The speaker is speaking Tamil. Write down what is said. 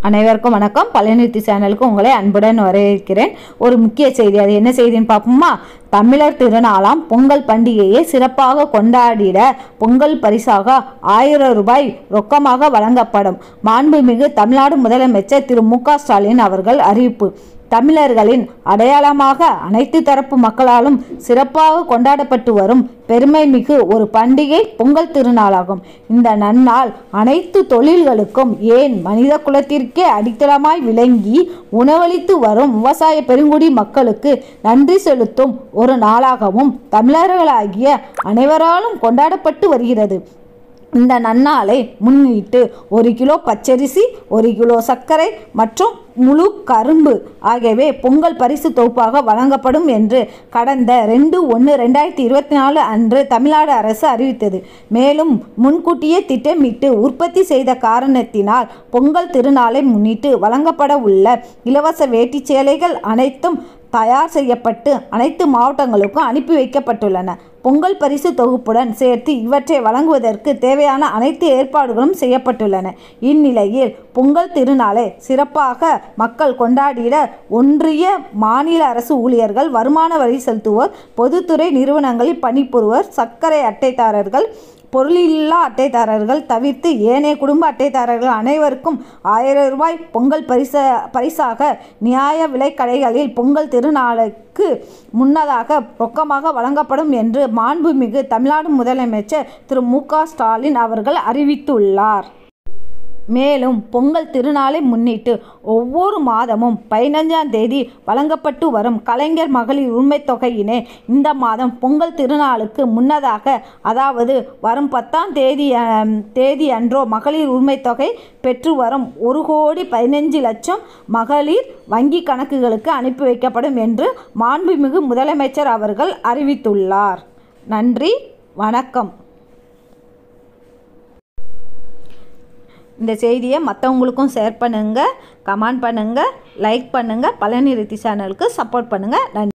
அனைவருக்கும் வணக்கம். பழனித்தி சேனலுக்கு உங்களை அன்புடன் வரவேற்கிறேன். ஒரு முக்கிய செய்தி, அது என்ன செய்தின்னு பார்ப்போமா? தமிழர் திருநாளாம் பொங்கல் பண்டிகையை சிறப்பாக கொண்டாடிட பொங்கல் பரிசாக 1000 ரூபாய் ரொக்கமாக வழங்கப்படும். மாண்புமிகு தமிழ்நாடு முதலமைச்சர் திரு மு.க. ஸ்டாலின் அவர்கள் அறிவிப்பு. தமிழர்களின் அடையாளமாக அனைத்து தரப்பு மக்களாலும் சிறப்பாக கொண்டாடப்பட்டு வரும் பெருமை மிகு ஒரு பண்டிகை பொங்கல் திருநாளாகும். இந்த நன்னாள் அனைத்து தொழில்களுக்கும், ஏன் மனித குலத்திற்கே அடித்தளமாய் விளங்கி உணவளித்து வரும் விவசாய பெருங்குடி மக்களுக்கு நன்றி செலுத்தும் ஒரு நாளாகவும் தமிழர்களாகிய அனைவராலும் கொண்டாடப்பட்டு வருகிறது. இந்த நன்னாளை முன்னிட்டு 1 கிலோ பச்சரிசி, 1 கிலோ சர்க்கரை மற்றும் முழு கரும்பு ஆகியவை பொங்கல் பரிசு தொகுப்பாக வழங்கப்படும் என்று கடந்த 2/1/2024 அன்று தமிழ்நாடு அரசு அறிவித்தது. மேலும் முன்கூட்டியே திட்டமிட்டு உற்பத்தி செய்த காரணத்தினால் பொங்கல் திருநாளை முன்னிட்டு வழங்கப்பட உள்ள இலவச வேட்டி சேலைகள் அனைத்தும் தயார் செய்யப்பட்டு அனைத்து மாவட்டங்களுக்கும் அனுப்பி வைக்கப்பட்டுள்ளன. பொங்கல் பரிசு தொகுப்புடன் சேர்த்து இவற்றை வழங்குவதற்கு தேவையான அனைத்து ஏற்பாடுகளும் செய்யப்பட்டுள்ளன. இந்நிலையில் பொங்கல் திருநாளை சிறப்பாக மக்கள் கொண்டாடிட ஒன்றிய, மாநில அரசு ஊழியர்கள், வருமான வரி செலுத்துவோர், பொதுத்துறை நிறுவனங்களில் பணிபுரிவோர், சர்க்கரை அட்டைதாரர்கள், பொருளில்லா அட்டைதாரர்கள் தவிர்த்து ஏனைய குடும்ப அட்டைதாரர்கள் அனைவருக்கும் 1000 ரூபாய் பொங்கல் பரிசாக நியாய விலைக் கடைகளில் பொங்கல் திருநாளுக்கு முன்னதாக ரொக்கமாக வழங்கப்படும் என்று மாண்புமிகு தமிழ்நாடு முதலமைச்சர் திரு மு.க. ஸ்டாலின் அவர்கள் அறிவித்துள்ளார். மேலும் பொங்கல் திருநாளை முன்னிட்டு ஒவ்வொரு மாதமும் 15ஆம் தேதி வழங்கப்பட்டு வரும் கலைஞர் மகளிர் உரிமை தொகையினை இந்த மாதம் பொங்கல் திருநாளுக்கு முன்னதாக, அதாவது வரும் 10ஆம் தேதி அன்றோ மகளிர் உரிமை தொகை பெற்று வரும் 1,15,00,000 மகளிர் வங்கி கணக்குகளுக்கு அனுப்பி வைக்கப்படும் என்று மாண்புமிகு முதலமைச்சர் அவர்கள் அறிவித்துள்ளார். நன்றி, வணக்கம். இந்த செய்தியை மற்றவங்களுக்கும் ஷேர் பண்ணுங்கள், கமெண்ட் பண்ணுங்கள், லைக் பண்ணுங்கள், பழனித்தி சேனலுக்கு சப்போர்ட் பண்ணுங்கள். நன்றி.